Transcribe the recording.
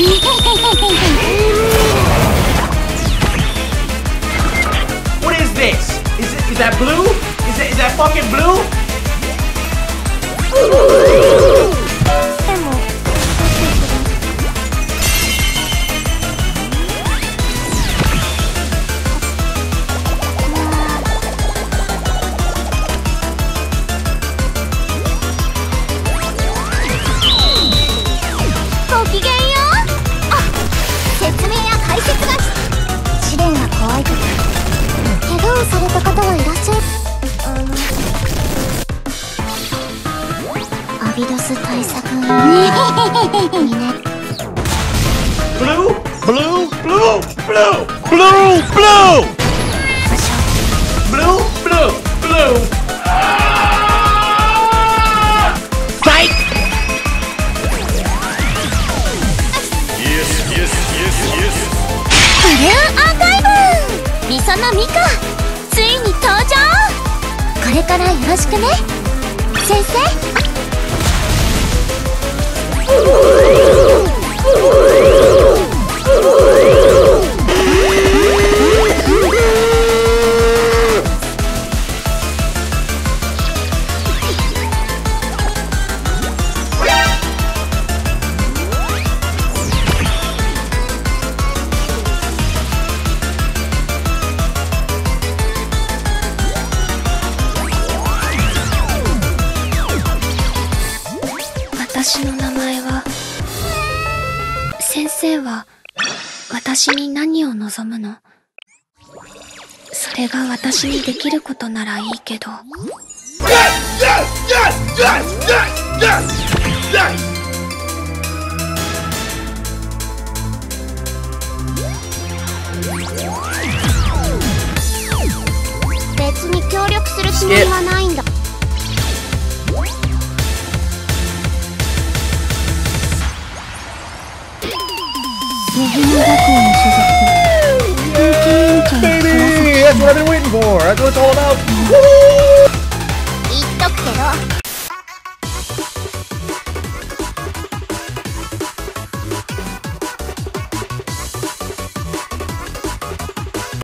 What is this? Is that blue? Is that fucking blue? ごきげんよう。あ、説明や解説が試練が怖いとか怪我をされた方はいらっしゃる。アビドス対策にね。 Blue? Blue? Blue? Blue? Blue? Blue? Blue? Blue? Blue? Fight! Yes, yes, yes, yes. ブルーアーカイブ、ミサナミカ、ついに登場。これからよろしくね、先生。 私の名前は、先生は私に何を望むの？それが私にできることならいいけど。 別に協力するつもりはないんだ。 Baby! That's what I've been waiting for! That's what it's all about! 言っとくけど